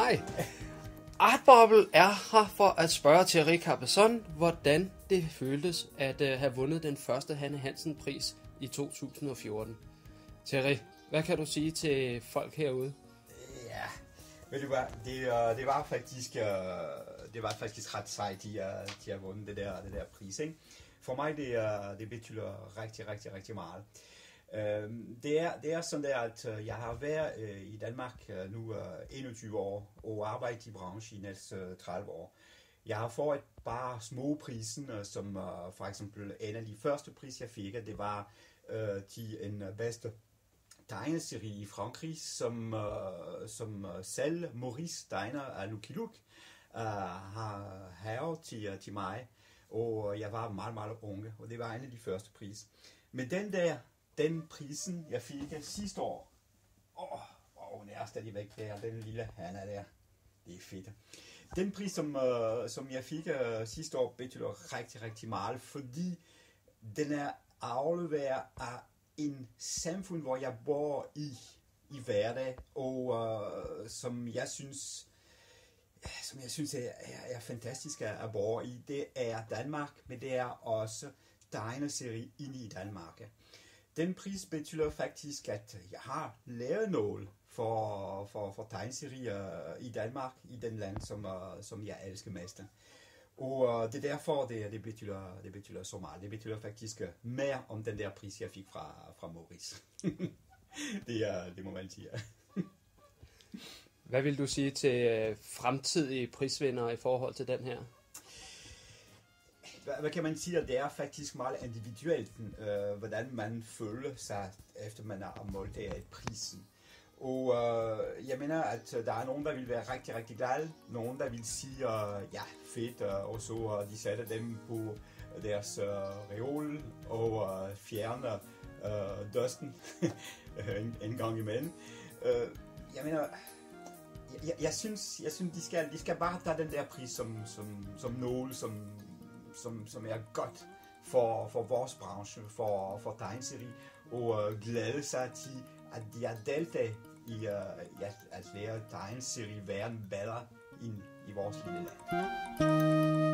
Hej. Artbubble er her for at spørge Thierry Cabezon, hvordan det føltes at have vundet den første Hanne Hansen-pris i 2014. Thierry, hvad kan du sige til folk herude? Ja, ved du hvad, det var faktisk ret sejt, de har vundet det der pris, ikke? For mig, det betyder rigtig meget. Det er sådan der, at jeg har været i Danmark nu 21 år og arbejdet i branchen i næsten 30 år. Jeg har fået et par små priser, som for eksempel en af de første priser, jeg fik, det var en bedste tegneserie i Frankrig, som selv Maurice Steiner af Lucky Luke har havet til mig, og jeg var meget unge, og det var en af de første priser. Men den prisen, jeg fik sidste år, den er stadigvæk der, den lille Hanna der, det er fedt. Den pris, som jeg fik sidste år, betyder rigtig meget, fordi den er afleveret af en samfund, hvor jeg bor i hverdag, og som jeg synes er fantastisk at bo i. Det er Danmark, men det er også tegneserie inde i Danmark. Den pris betyder faktisk, at jeg har lavet noget for tegneserier i Danmark, i den land, som jeg elsker mest. Og det er derfor, det betyder så meget. Det betyder faktisk mere om den der pris, jeg fik fra Maurice. det må man sige. Hvad vil du sige til fremtidige prisvindere i forhold til den her? Hvad kan man sige? Det er faktisk meget individuelt, hvordan man føler sig, efter man har målt af prisen. Og jeg mener, at der er nogen, der vil være rigtig glade. Nogen, der vil sige, ja, fedt, og så de sætter dem på deres reol og fjerner dusten en gang imellem. Jeg mener, jeg synes de skal bare tage den der pris som noget, som er godt for vores branche, for tegneserie, og glæde sig til, at de har deltaget i at lære tegneserie verden bedre i vores lille land.